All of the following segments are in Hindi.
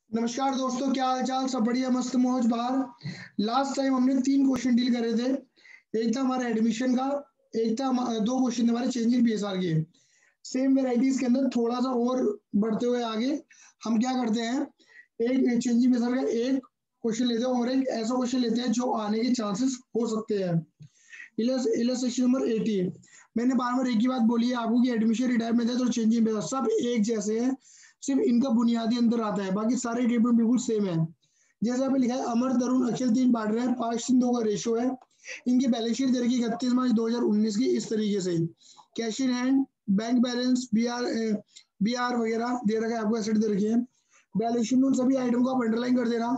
नमस्कार दोस्तों, क्या हाल चाल? सब बढ़िया, मस्त मौज बाहर। लास्ट टाइम हमने 3 क्वेश्चन डील करे थे। एक था हमारा एडमिशन का, एक था 2 क्वेश्चन हमारे चेंज इन पीएसआर के। सेम वेराइटीज के अंदर थोड़ा सा और बढ़ते हुए आगे हम क्या करते हैं, एक चेंज इन पीएसआर का एक क्वेश्चन लेते हैं और एक ऐसा क्वेश्चन लेते हैं जो आने के चांसेस हो सकते हैं। Illustration number 18। मैंने बार बार एक ही बात बोली है आपको कि एडमिशन, रिटायरमेंट मेथड और चेंज इन पीएसआर सब एक जैसे हैं। सिर्फ इनका बुनियादी अंतर आता है, बाकी सारे ट्रीटमेंट बिल्कुल सेम है। जैसे आपने लिखा है, अमर तरुण अखिल 3 पार्टनर है, 5-3-2 का रेशियो है। इनकी बैलेंस शीट दे रखी 31 मार्च 2019 की इस तरीके से। Cash in hand, bank balance, B R वगैरह दे रखा है आपको, एसेट दे रखी है। बैलेंस शीट में उन सभी आइटम को आप अंडरलाइन कर देना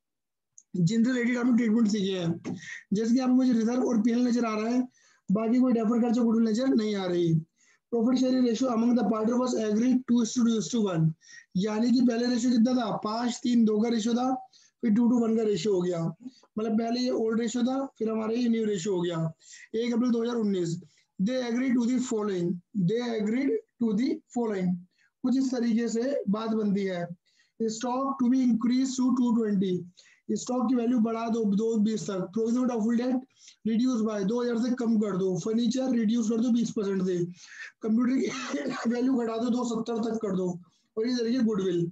जिनसे रिलेटेड आपने ट्रीटमेंट सीखे हैं। जैसे कि आपको मुझे रिजर्व और पीएल नजर आ रहा है, बाकी कोई डेफर खर्चा गुडविल नजर नहीं आ रही। Profit sharing ratio among the partner was agreed 2:2:1, यानी कि पहले रेशियो कितना था? 5-3-2 का रेशियो था, फिर 2:1 का रेशियो हो गया। मतलब पहले ये ओल्ड रेशियो था, फिर हमारे ये न्यू रेशियो हो गया 1 April 2019। They agreed to the following, they agreed to the following, कुछ इस तरीके से बात बनती है। Stock to be increase to 220, stock की वैल्यू बढ़ा दो 220 तक। Provision doubtful debt reduce by 2000 से कम कर दो। फर्नीचर रिड्यूस कर दो 20% से। कंप्यूटर की वैल्यू घटा दो 270 तक कर दो। और ये तरीके गुडविल।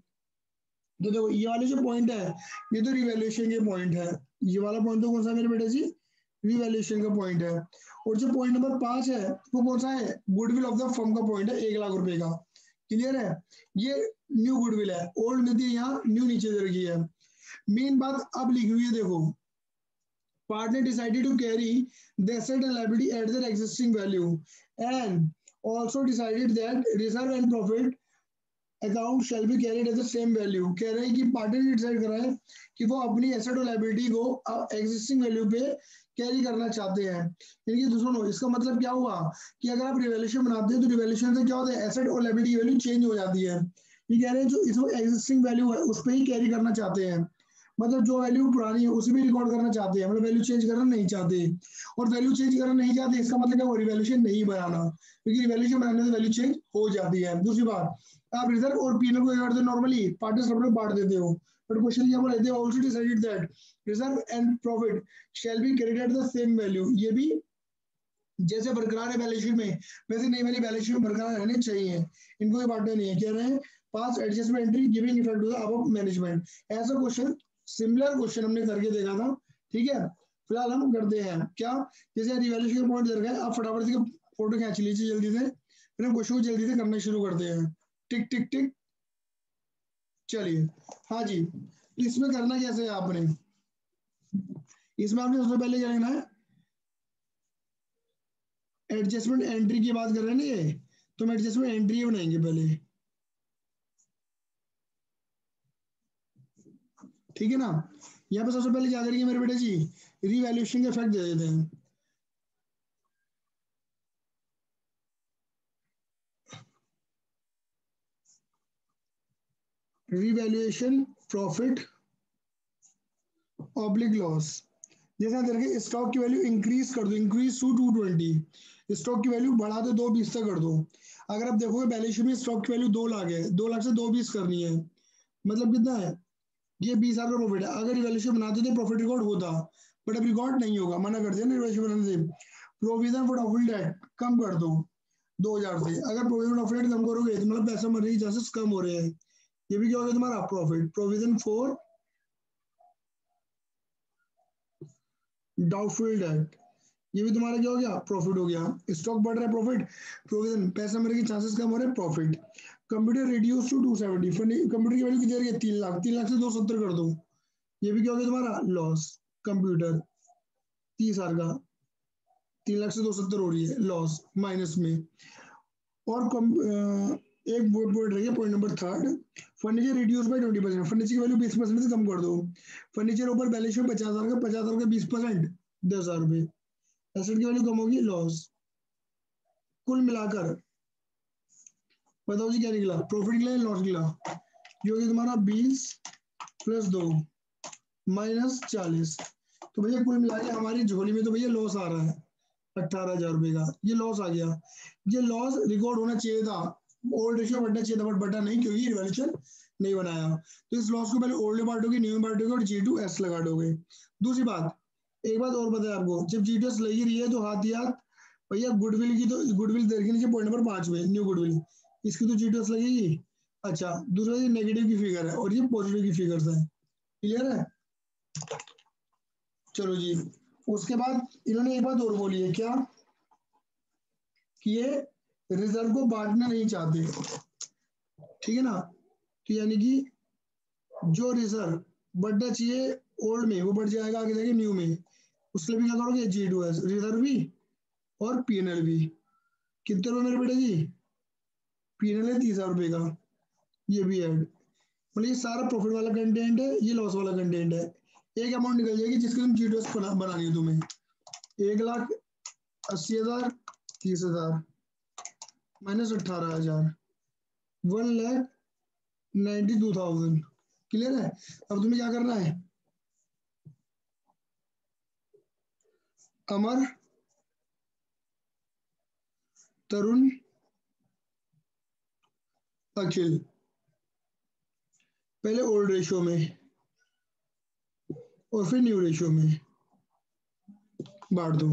तो देखो ये वाले जो पॉइंट है, ये तो रिवैल्यूएशन के पॉइंट है। ये वाला पॉइंट तो कौन सा है मेरे बेटे जी? रिवैल्यूएशन का पॉइंट है। और जो पॉइंट नंबर 5 है वो कौन सा है? गुडविल ऑफ द फर्म का पॉइंट है, 1 लाख रुपए का। क्लियर है? ये न्यू गुडविल है, ओल्ड नीति यहाँ, न्यू नीचे दे रखी है। मेन बात अब लिखी हुई है, देखो। Partner decided to carry the asset and liability at their existing value, and also decided that reserve and profit account shall be carried at the same value. कह रहे हैं कि पार्टनर ने डिसाइड करा है कि वो अपनी एसेट और लाइबिलिटी को एग्जिस्टिंग वैल्यू पे कैरी करना चाहते हैं। यानी कि सुनो, इसका मतलब क्या हुआ कि अगर आप रिवैल्यूएशन बनाते हैं तो रिवैल्यूएशन से क्या होता है, एसेट और लाइबिलिटी की वैल्यू चेंज हो जाती है। ये कह रहे हैं जो इसको एग्जिस्टिंग वैल्यू है उस पर ही कैरी करना चाहते हैं। मतलब जो वैल्यू पुरानी है उसी में रिकॉर्ड करना चाहते हैं, मतलब वैल्यू चेंज करना नहीं चाहते। और वैल्यू चेंज करना नहीं चाहते, इसका मतलब क्या, वो रिवैल्यूएशन नहीं बनाना, क्योंकि रिवैल्यूएशन बनाने से वैल्यू चेंज हो जाती है। दूसरी बात, आप रिजर्व और पीएनएल को क्या करते हो, नॉर्मली पार्टनर्स में बांट देते हो। बट क्वेश्चन क्या बोला, they also decided that reserve and profit shall be credited at the same value. ये भी जैसे बरकरार है बैलेंस शीट में, वैसे नई वाली बैलेंस शीट में बरकरार रहने चाहिए। इनको ये बांटने नहीं है। कह रहे हैं pass adjustment entry giving effect to the above management. ऐसा क्वेश्चन, सिमिलर क्वेश्चन हमने करके देखा था। ठीक है, फिलहाल हम करते हैं क्या, जैसे रिवैल्यूएशन का पॉइंट दे रखा है, आप फटाफट से फोटो खींच लीजिए जल्दी से, फिर हम क्वेश्चन को जल्दी से करना शुरू करते हैं। टिक टिक टिक, चलिए। हाँ जी, इसमें करना कैसे है आपने, इसमें आपने सबसे पहले क्या करना है, एडजस्टमेंट एंट्री की बात कर रहे हैं ना ये, तो हम एडजस्टमेंट एंट्री बनाएंगे पहले। ठीक है ना? यहाँ पे सबसे पहले क्या करेंगे मेरे बेटे जी, रिवैल्यूएशन का इफेक्ट दे देते हैं। Revaluation profit oblique loss. जैसा करके स्टॉक की वैल्यू इंक्रीज कर दो, इंक्रीज टू 220, स्टॉक की वैल्यू बढ़ा दो 220 तक कर दो। अगर आप देखोगे बैलेंस शीट में स्टॉक की वैल्यू 2 लाख है, 2 लाख से 220 करनी है, मतलब कितना है, ये 20,000 का प्रॉफिट है। अगर रिवैल्यूएशन बनाते तो प्रॉफिट रिकॉर्ड होता, बट अब रिकॉर्ड नहीं होगा, मना कर दिया ना रिवैल्यूएशन बनाने से। प्रोविजन फॉर डाउटफुल डेट कम कर दो 2,000 से। अगर प्रोविजन डाउटफुल डेट कम करोगे तो मतलब पैसा मरने के चांसेस कम हो रहे हैं। ये भी क्या हो गया तुम्हारा profit, provision for doubtful debt. ये भी तुम्हारा क्या हो गया, प्रॉफिट हो गया। स्टॉक बढ़ रहा है, प्रॉफिट। प्रोविजन, पैसा मरने के चांसेस कम हो रहे हैं, profit. Computer reduce to 270, computer की वैल्यू कितनी है, 3 लाख, 3 लाख से 270 कर दो। ये भी क्या हो गया तुम्हारा लॉस। कंप्यूटर 30,000 का, 3 लाख से 270 हो रही है लॉस माइनस में। और एक पॉइंट रह गया, point number 3, furniture reduce by 20%, furniture की वैल्यू 20% से कम कर दो। फर्नीचर ऊपर बैलेंस शीट 50,000 का, 50,000 का 20%, 10,000 रुपये। एसेट की वैल्यू कम होगी, लॉस। कुल मिलाकर बताओ जी क्या निकला, प्रॉफिट निकला या लॉस निकला? ये हो गया तुम्हारा 20 + 2 -40। तो भैया कुल मिला के हमारी झोली में तो भैया लॉस आ रहा है 18,000 रुपये का, ये लॉस आ गया। ये लॉस रिकॉर्ड होना चाहिए था ओल्ड रेशियो बढ़ना चाहिए था बट बढ़ा नहीं क्योंकि रिवॉल्यूशन नहीं बनाया। तो इस लॉस को पहले ओल्ड में बांटोगे, न्यू में बांटोगे और G2S लगा दोगे। दूसरी बात, एक बात और बताया आपको, जब G2S लगी रही है तो हाथ ही हाथ भैया गुडविल की, तो गुडविल देखी नीचे पॉइंट नंबर 5 में न्यू गुडविल, इसकी तो G2S लगेगी। अच्छा, दूसरा ये नेगेटिव की फिगर है और ये पॉजिटिव की फिगर्स है। क्लियर है? चलो जी, उसके बाद इन्होंने एक बात और बोली है, क्या कि ये रिजर्व को बांटना नहीं चाहते। ठीक है ना? तो यानी कि जो रिजर्व बढ़ना चाहिए ओल्ड में वो बढ़ जाएगा आगे जाके न्यू में। उसके लिए भी क्या करोगे, G2S रिजर्व भी और पीएनएल भी। कितने रुपए मेरे बेटे जी? पीएनएल है 30,000 रुपए का, ये भी ऐड। मतलब ये सारा प्रॉफिट वाला कंटेंट है, ये लॉस वाला कंटेंट है। एक अमाउंट निकल जाएगी जिसके तुम G2S बनानी है तुम्हें। 1,80,000 30,000 माइनस 18,000 1,92,000। क्लियर है? अब तुम्हें क्या करना है, अमर, तरुण, अखिल, पहले ओल्ड रेशियो में और फिर न्यू रेशियो में बांट दो।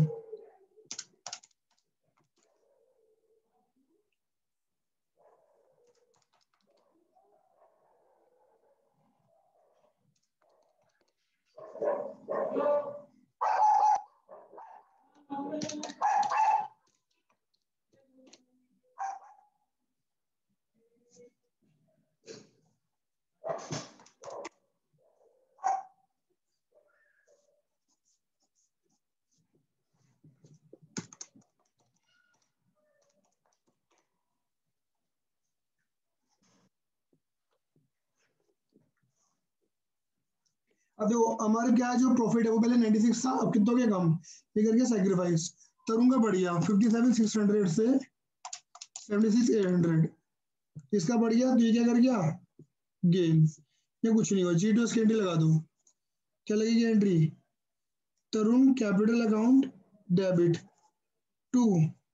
अब देखो हमारे क्या है, जो प्रॉफिट है वो पहले 96 था, अब कितना हो गया कम, ये करके सैक्रिफाइस। तरुण का बढ़िया 57,600 से 76,800, इसका बढ़ गया तो ये क्या कर गया, गेन। ये कुछ नहीं हुआ, G2S की एंट्री लगा दो। क्या लगेगी entry, Tarun capital account debit to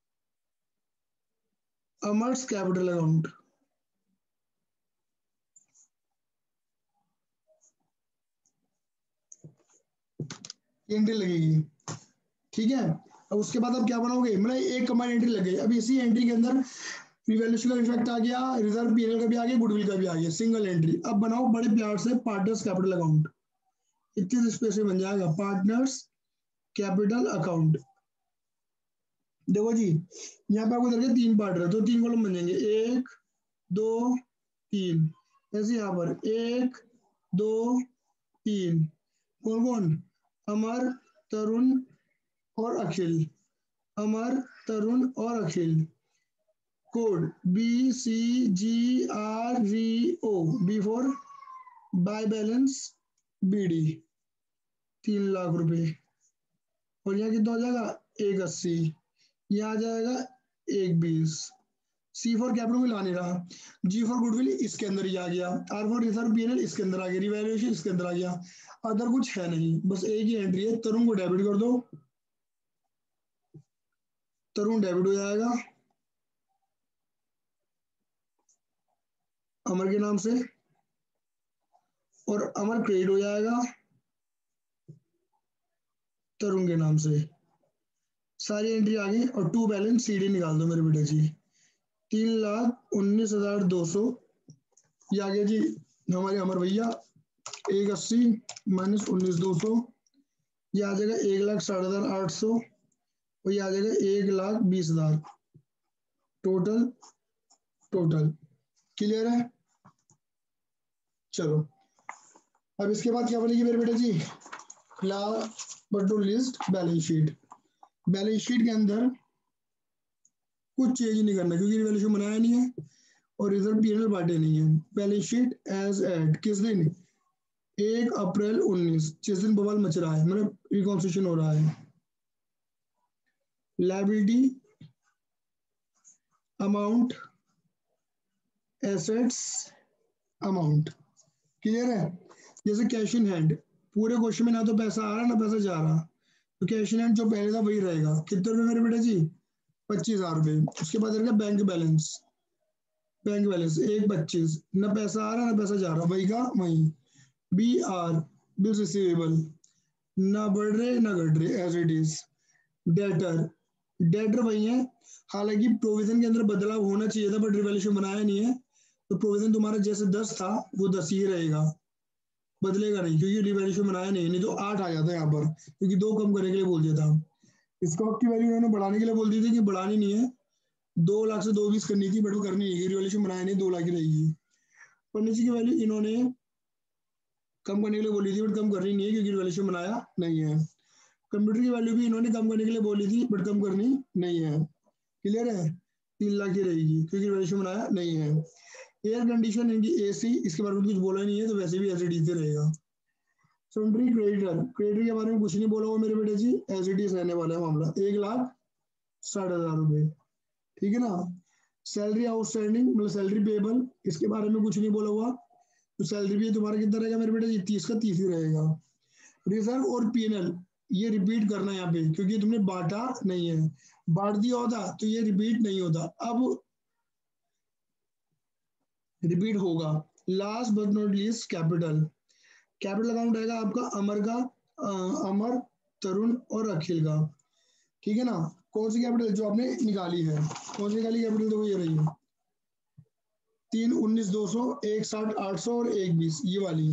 Amar's capital account. Entry लगेगी। ठीक है, अब उसके बाद अब क्या बनाओगे, मतलब एक कमांड एंट्री लग गई। अब इसी एंट्री के अंदर रिवैल्यूएशन का इफेक्ट आ गया, रिजर्व पीएनएल का भी आ गया, गुडविल का भी आ गया, सिंगल एंट्री। अब बनाओ बड़े प्यार से पार्टनर्स कैपिटल अकाउंट। इतने स्पेस में बन जाएगा पार्टनर्स कैपिटल अकाउंट। देखो जी, यहाँ पे आपको देखिए 3 पार्टनर, तो 3 कॉलम बन जाएंगे, 1 2 3। ऐसे यहाँ पर 1 2 3, कौन कौन, अमर, तरुण और अखिल, अमर, तरुण और Akhil. Code BCGRVO, B for by balance BD, 3 lakh रुपए। और यहाँ कितना हो जाएगा, 180, यहाँ आ जाएगा 120। C फॉर कैपिटल में ला नहीं रहा, G फॉर गुडविल इसके अंदर ही आ गया, R फॉर रिजर्व पीएनएल इसके अंदर आ गया, रिवैल्यूएशन इसके अंदर आ गया। अदर कुछ है नहीं, बस एक ही एंट्री है, तरुण को डेबिट कर दो, तरुण डेबिट हो जाएगा अमर के नाम से, और अमर क्रेडिट हो जाएगा तरुण के नाम से। सारी एंट्री आ गई और टू बैलेंस CD निकाल दो मेरे बेटे जी, 3,19,200। ये आ गया जी हमारे अमर भैया, 180 माइनस 19,200, ये आ जाएगा 1,60,800 और ये आ जाएगा 1,20,000 टोटल। टोटल क्लियर है? चलो, अब इसके बाद क्या बनेगी मेरे बेटे जी, last but not least balance sheet. Balance sheet के अंदर कुछ चेंज नहीं करना क्योंकि रिवैल्यूएशन बनाया नहीं है और रिजर्व पीएनएल बांटे नहीं है। बैलेंस शीट एज एड किस दिन, 1 अप्रैल 19, जिस दिन बवाल मच रहा है, मतलब रिकॉन्स्टिट्यूशन हो रहा है। Liability amount assets amount. Clear है? जैसे कैश इन हैंड, पूरे क्वेश्चन में ना तो पैसा आ रहा ना पैसा जा रहा, तो कैश इन हैंड जो पहले था वही रहेगा। कितने रुपए मेरे बेटे जी, 25,000 रुपए। उसके बाद रहेगा बैंक बैलेंस, बैंक बैलेंस 1,25, ना पैसा आ रहा ना पैसा जा रहा, वही का वही। बी आर बिल रिसीवेबल, ना बढ़ रहे ना घट रहे, as it is. Debtor, debtor वही है, हालांकि प्रोविजन के अंदर बदलाव होना चाहिए था बट रिवैल्यूएशन बनाया नहीं है, तो प्रोविजन तुम्हारा जैसे 10 था वो 10 ही रहेगा, बदलेगा नहीं, क्योंकि रिवैल्यूएशन बनाया नहीं तो 8 आ जाता है यहाँ पर, क्योंकि 2 कम करने के लिए बोल दिया था। स्टॉक की वैल्यू उन्होंने बढ़ाने के लिए बोल दी थी कि बढ़ानी नहीं है, 2 लाख से 2,20 करनी थी बट वो करनी नहीं है, रिवैल्यूएशन बनाया नहीं, 2 लाख ही रहेगी। फर्नीचर की वैल्यू इन्होंने कम करने के लिए बोली थी बट कम करनी नहीं है क्योंकि रिवैल्यूएशन बनाया नहीं है। कंप्यूटर की वैल्यू भी इन्होंने कम करने के लिए बोली थी बट कम करनी नहीं है, क्लियर है, 3 लाख ही रहेगी क्योंकि रिवैल्यूएशन बनाया नहीं है। एयर कंडीशन इनकी एसी, इसके बारे में कुछ बोला नहीं है तो वैसे भी एज इट इज रहेगा। सन्ड्री क्रेडिटर, क्रेडिटर के बारे में कुछ नहीं बोला हुआ मेरे बेटे जी, एज इट इज रहने वाला है मामला, 1,60,000 रुपए, ठीक है ना। सैलरी आउटस्टैंडिंग मतलब सैलरी पेबल, इसके बारे में कुछ नहीं बोला हुआ, तो सैलरी भी तुम्हारा कितना रहेगा मेरे बेटे जी, 30 का 30 ही रहेगा। रिजर्व और पीएनएल ये रिपीट करना है यहाँ पे क्योंकि तुमने बांटा नहीं है, बांट दिया होता तो ये रिपीट नहीं होता, अब रिपीट होगा। Last but not least capital, capital account रहेगा आपका अमर का, अमर, तरुण और अखिल का, ठीक है ना। कौन सी कैपिटल जो आपने निकाली है, कौन सी निकाली कैपिटल, तो ये रही है 3,19,200, 1,60,800 और 1,20, ये वाली।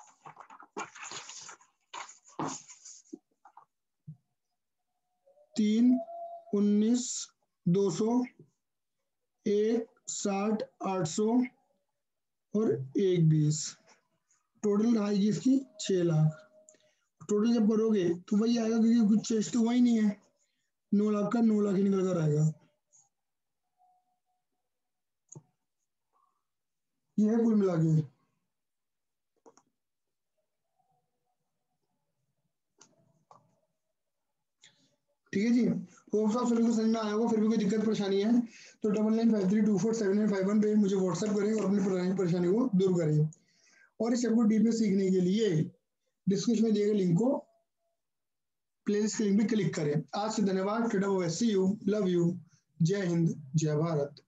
3,19,200, 1,60,800 और 1,20, टोटल आएगी इसकी 6 लाख। टोटल जब करोगे तो वही आएगा क्योंकि कुछ चेंज तो हुआ ही नहीं है, 9 लाख का 9 लाख ही निकल कर आएगा, ये है कुल मिला के। ठीक है जी, होप आप सभी को समझ में आया होगा, फिर भी कोई दिक्कत परेशानी है तो 9953247951 पे मुझे व्हाट्सएप करें और अपनी परेशानी को दूर करें। और इस सबको डीप में सीखने के लिए डिस्क्रिप्शन में दिए गए लिंक को, प्लेलिस्ट के लिंक पे क्लिक करें। आज से धन्यवाद, सी यू, लव यू, जय हिंद, जय भारत।